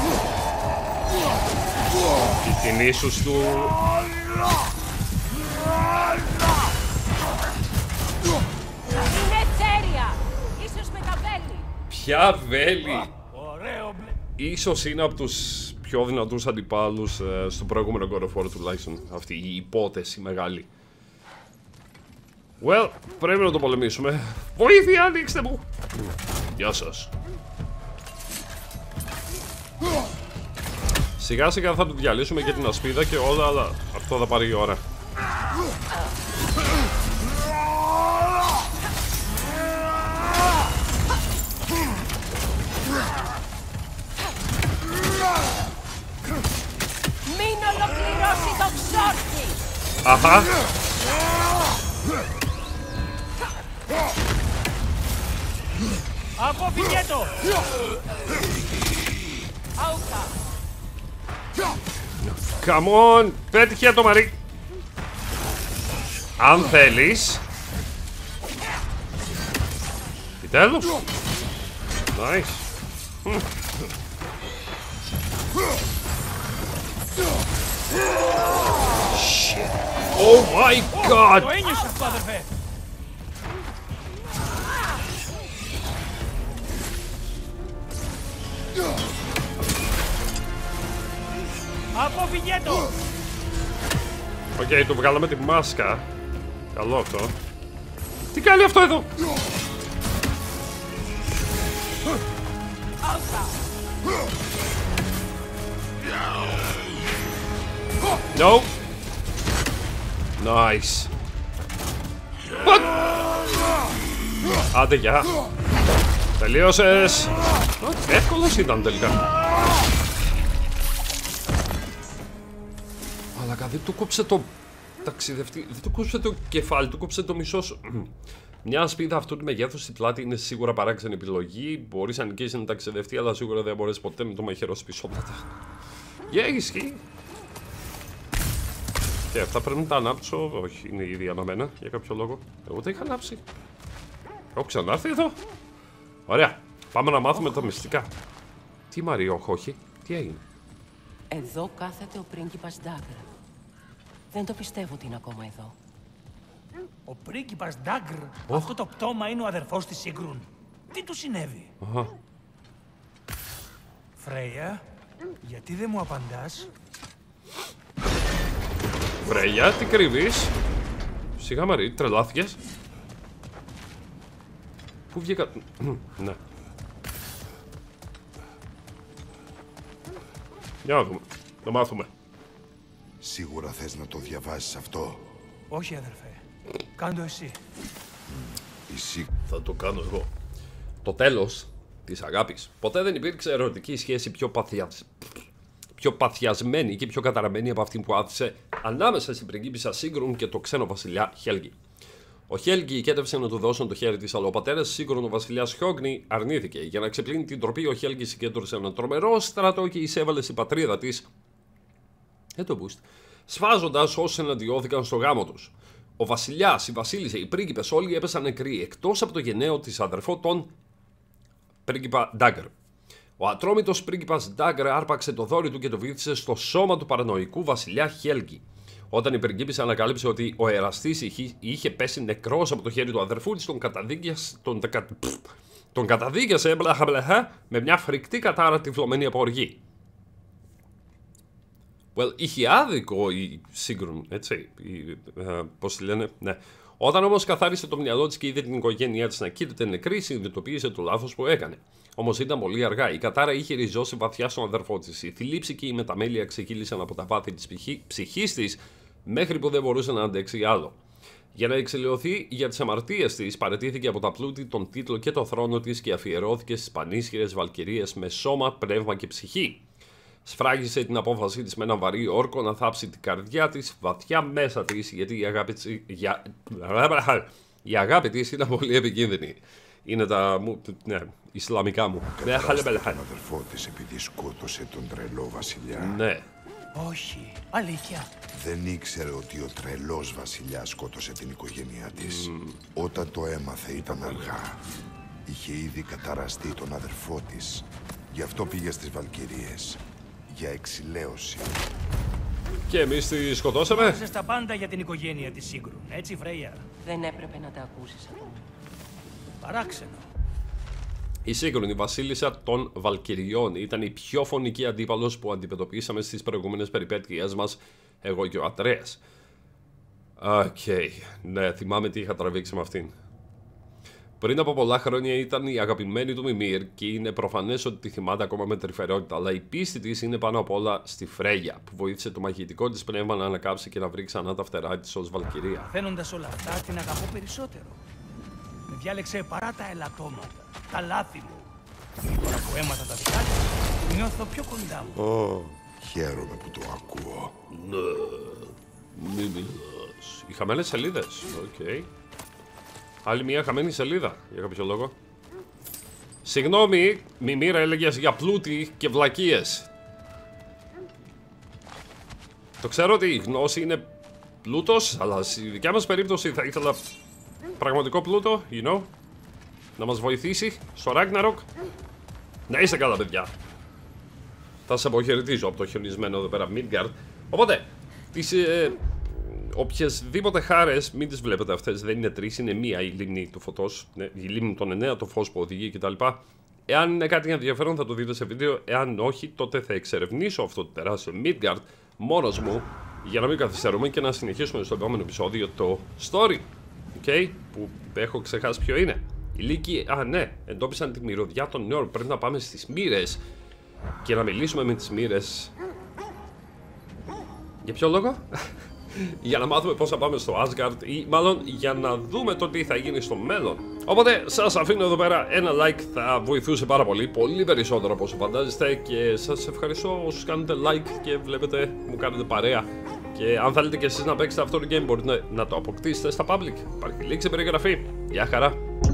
Οι κινήσεις του... Είναι τσέρια. Ίσως με τα βέλη. Ποια βέλη? Ωραίο μπλε. Ίσως είναι από τους πιο δυνατούς αντιπάλους στο προηγούμενο God of War τουλάχιστον. Αυτή η υπόθεση μεγάλη. Well, πρέπει να το πολεμήσουμε. Βοήθεια, ανοίξτε μου! Γεια σας. Σιγά σιγά θα του διαλύσουμε και την ασπίδα και όλα, αλλά αυτό θα πάρει η ώρα. Μην ολοκληρώσει το ξόρκι! Αχα! Απόφυγε το! Άουκα! Come on! Πέτυχε το Μαρί! Αν θέλεις. Επιτέλους! Nice! Shit! Oh my god! Το ένιωσα αυτό αδερφέ! Απόφυγε το! Οκ, του βγάλαμε τη μάσκα. Καλό αυτό. Τι κάνει αυτό εδώ? No. Nice. What? Άντε, γεια. Τελείωσες. Εύκολος ήταν τελικά. Αλλά δεν του κόψε το ταξιδευτή, δεν του κόψε το κεφάλι, του κόψε το μισό σου. Μια ασπίδα αυτού του μεγέθους στη πλάτη είναι σίγουρα παράξενη επιλογή. Μπορείς να νικήσεις ένα ταξιδευτή, αλλά σίγουρα δεν μπορείς ποτέ με το μαχαιρός πισώματα. Ισχύει. Και αυτά πρέπει να τα ανάψω. Όχι, είναι ήδη αναμένα για κάποιο λόγο. Εγώ τα είχα ανάψει. Έχω ξανάρθει εδώ. Ωραία. Πάμε να μάθουμε τα μυστικά. Τι Μαριό, όχι. Τι έγινε? Εδώ κάθεται ο πρίγκιπας Ντάγκρα. Δεν το πιστεύω ότι είναι ακόμα εδώ. Ο πρίγκιπας Ντάγκρ, αυτό το πτώμα είναι ο αδερφός της Σίγκρουν. Τι του συνέβη? Φρέια, γιατί δεν μου απαντάς? Φρέια, τι κρύβεις? Σιγά Μαρή, τρελάθηκες? Πού βγήκα... Ναι. Για να δούμε. Να μάθουμε. Σίγουρα θες να το διαβάσεις αυτό? Όχι αδερφέ. Κάντο εσύ. Εσύ. Θα το κάνω εγώ. Το τέλος της αγάπης. Ποτέ δεν υπήρξε ερωτική σχέση πιο παθιασμένη και πιο καταραμένη από αυτή που άφησε ανάμεσα στην πριγκίπισσα Σίγκρουν και το ξένο βασιλιά Χέλγι. Ο Χέλγι οικέτευσε να του δώσουν το χέρι της, αλλά ο πατέρας Σίγκρουν, ο βασιλιάς Χιόγνη, αρνήθηκε. Για να ξεπλύνει την τροπή, ο Χέλγι συγκέντρωσε έναν τρομερό στρατό και εισέβαλε στην πατρίδα της, σφάζοντας όσους εναντιώθηκαν στο γάμο τους. Ο βασιλιάς, η βασίλισσα, οι πρίγκιπες όλοι έπεσαν νεκροί, εκτός από το γενναίο της αδερφό, τον πρίγκιπα Ντάγκερ. Ο ατρόμητος πρίγκιπας Ντάγκερ άρπαξε το δόρυ του και το βήθησε στο σώμα του παρανοϊκού βασιλιά Χέλγι. Όταν η πριγκίπισσα ανακάλυψε ότι ο εραστής είχε πέσει νεκρός από το χέρι του αδερφού της, τον καταδίκασε με μια φρικτή κατάρα τυφλωμένη από οργή. Well, είχε άδικο η Σίγκρουν, έτσι, πώς τη λένε, ναι. Όταν όμως καθάρισε το μυαλό της και είδε την οικογένειά της να κοίταται νεκρή, συνειδητοποίησε το λάθος που έκανε. Όμως ήταν πολύ αργά. Η κατάρα είχε ριζώσει βαθιά στον αδερφό της. Η θλίψη και η μεταμέλεια ξεκύλησαν από τα βάθη της ψυχής της, μέχρι που δεν μπορούσε να αντέξει άλλο. Για να εξηλαιωθεί για τις αμαρτίες της, παραιτήθηκε από τα πλούτη, τον τίτλο και το θρόνο της και αφιερώθηκε στις πανίσχυρες βαλκυρίες με σώμα, πνεύμα και ψυχή. Σφράγισε την απόφασή της με έναν βαρύ όρκο να θάψει την καρδιά της βαθιά μέσα της, γιατί η αγάπη της ήταν πολύ επικίνδυνη. Είναι τα Ισλαμικά μου. Τον αδερφό της επειδή σκότωσε τον τρελό βασιλιά. Ναι. Όχι, αλήθεια. Δεν ήξερε ότι ο τρελός βασιλιάς σκότωσε την οικογένειά της. Όταν το έμαθε ήταν αργά. Είχε ήδη καταραστεί τον αδερφό της. Γι' αυτό πήγε στις Βαλκυρίες. Για εξηλαίωση. Και εμείς τη σκοτώσαμε. Ξέρεις τα πάντα για την οικογένεια της Σίγκρουν, έτσι Φρέια? Δεν έπρεπε να τα ακούσεις αυτό. Παράξενο. Η Σίγκρουν, η βασίλισσα των Βαλκυριών, ήταν η πιο φωνική αντίπαλος που αντιμετωπίσαμε στις προηγούμενες περιπέτειές μας, εγώ και ο Ατρέας. Ναι, θυμάμαι τι είχα τραβήξει με αυτήν. Πριν από πολλά χρόνια ήταν η αγαπημένη του Μιμήρ και είναι προφανές ότι τη θυμάται ακόμα με τρυφερότητα, αλλά η πίστη της είναι πάνω απ' όλα στη Φρέγια, που βοήθησε το μαγητικό της πνεύμα να ανακάψει και να βρει ξανά τα φτερά της ως Βαλκυρία. Φαίνοντας όλα αυτά, την αγαπώ περισσότερο. Με διάλεξε παρά τα ελαττώματα, τα λάθη μου. Τώρα που έμαθα τα δικά της, νιώθω πιο κοντά μου. Χαίρομαι που το ακούω. Ναι, μη μιλάς. Οι χαμένες σελίδες, οκ. Άλλη μια χαμένη σελίδα, για κάποιο λόγο. Συγγνώμη, Μιμήρα, έλεγες για πλούτη και βλακίες. Το ξέρω ότι η γνώση είναι πλούτος, αλλά στη δικιά μας περίπτωση θα ήθελα πραγματικό πλούτο, να μας βοηθήσει στο Ragnarok. Να είστε καλά, παιδιά. Θα σας αποχαιρετήσω από το χιονισμένο εδώ πέρα Midgard. Οπότε, τις οποιασδήποτε χάρες, μην τις βλέπετε αυτές, δεν είναι τρεις, είναι μία η λίμνη του φωτός, η λίμνη των 9, το φως που οδηγεί κτλ. Εάν είναι κάτι ενδιαφέρον θα το δείτε σε βίντεο, εάν όχι τότε θα εξερευνήσω αυτό το τεράστιο Midgard μόνος μου, για να μην καθυστερούμε και να συνεχίσουμε στο επόμενο επεισόδιο το story, που έχω ξεχάσει ποιο είναι. Οι Λύκοι, ναι, εντόπισαν τη μυρωδιά των νέων, πρέπει να πάμε στις μοίρες και να μιλήσουμε με τις μοίρες. Για ποιο λόγο? Για να μάθουμε πώς θα πάμε στο Asgard ή μάλλον για να δούμε το τι θα γίνει στο μέλλον. Οπότε σας αφήνω εδώ πέρα ένα like, θα βοηθούσε πάρα πολύ, πολύ περισσότερο από όσο φαντάζεστε, και σας ευχαριστώ όσους κάνετε like και βλέπετε, μου κάνετε παρέα. Και αν θέλετε και εσείς να παίξετε αυτό το game μπορείτε να το αποκτήσετε στα public. Υπάρχει link σε περιγραφή. Γεια χαρά!